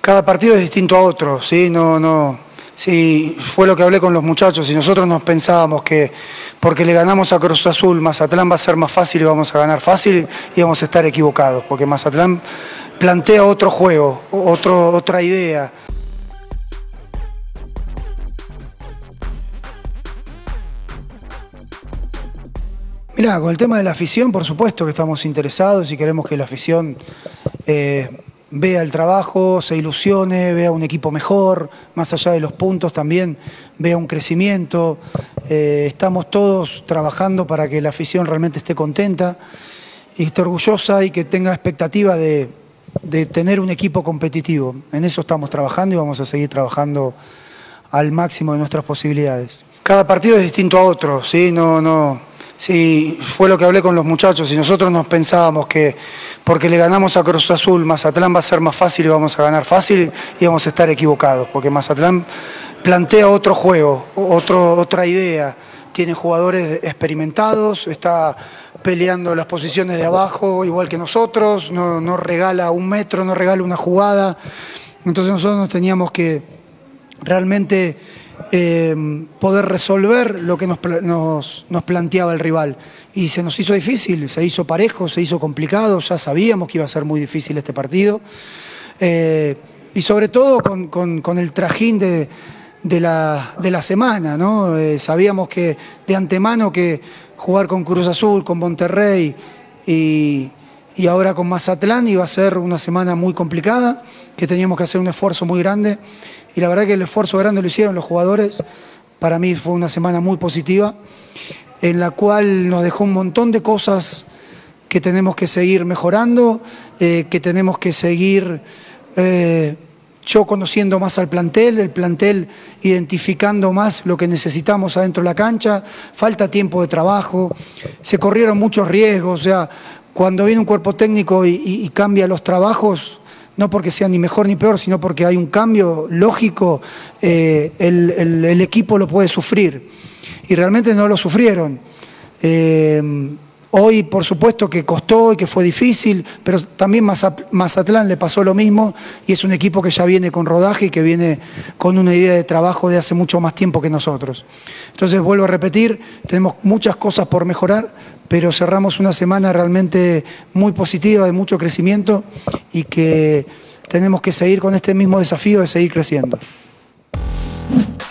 Cada partido es distinto a otro, ¿sí? Sí, fue lo que hablé con los muchachos y nosotros nos pensábamos que porque le ganamos a Cruz Azul, Mazatlán va a ser más fácil y vamos a ganar fácil y vamos a estar equivocados, porque Mazatlán plantea otro juego, otra idea. Mirá, con el tema de la afición, por supuesto que estamos interesados y queremos que la afición vea el trabajo, se ilusione, vea un equipo mejor, más allá de los puntos también, vea un crecimiento. Estamos todos trabajando para que la afición realmente esté contenta y esté orgullosa y que tenga expectativa de tener un equipo competitivo. En eso estamos trabajando y vamos a seguir trabajando al máximo de nuestras posibilidades. Cada partido es distinto a otro, ¿sí? Sí, fue lo que hablé con los muchachos y nosotros nos pensábamos que porque le ganamos a Cruz Azul, Mazatlán va a ser más fácil y vamos a ganar fácil y vamos a estar equivocados, porque Mazatlán plantea otro juego, otra idea, tiene jugadores experimentados, está peleando las posiciones de abajo igual que nosotros, no regala un metro, no regala una jugada, entonces nosotros nos teníamos que realmente poder resolver lo que nos planteaba el rival y se nos hizo difícil, se hizo parejo, se hizo complicado, ya sabíamos que iba a ser muy difícil este partido y sobre todo con el trajín de la semana, ¿no? Sabíamos que de antemano que jugar con Cruz Azul, con Monterrey y ahora con Mazatlán iba a ser una semana muy complicada, que teníamos que hacer un esfuerzo muy grande y la verdad que el esfuerzo grande lo hicieron los jugadores. Para mí fue una semana muy positiva en la cual nos dejó un montón de cosas que tenemos que seguir mejorando, que tenemos que seguir yo conociendo más al plantel, el plantel identificando más lo que necesitamos adentro de la cancha, falta tiempo de trabajo, se corrieron muchos riesgos, o sea, cuando viene un cuerpo técnico y cambia los trabajos, no porque sea ni mejor ni peor, sino porque hay un cambio lógico, el equipo lo puede sufrir. Y realmente no lo sufrieron. Hoy, por supuesto, que costó y que fue difícil, pero también Mazatlán le pasó lo mismo y es un equipo que ya viene con rodaje y que viene con una idea de trabajo de hace mucho más tiempo que nosotros. Entonces, vuelvo a repetir, tenemos muchas cosas por mejorar, pero cerramos una semana realmente muy positiva, de mucho crecimiento y que tenemos que seguir con este mismo desafío de seguir creciendo.